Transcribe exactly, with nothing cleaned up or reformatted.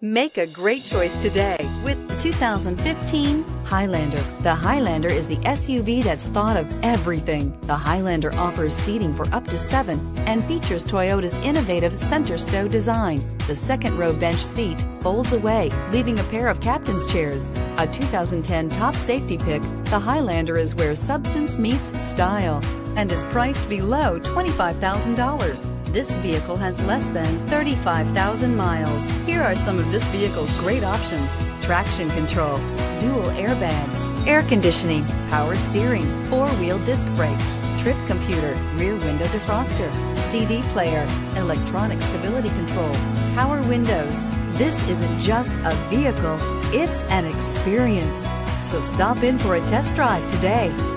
Make a great choice today with the two thousand fifteen Highlander. The Highlander is the S U V that's thought of everything. The Highlander offers seating for up to seven and features Toyota's innovative center stow design. The second row bench seat folds away, leaving a pair of captain's chairs. A two thousand ten top safety pick, the Highlander is where substance meets style and is priced below twenty-five thousand dollars. This vehicle has less than thirty-five thousand miles. Here are some of this vehicle's great options: traction control, dual airbags, air conditioning, power steering, four-wheel disc brakes, trip computer, rear window defroster, C D player, electronic stability control, power windows. This isn't just a vehicle, it's an experience. So stop in for a test drive today.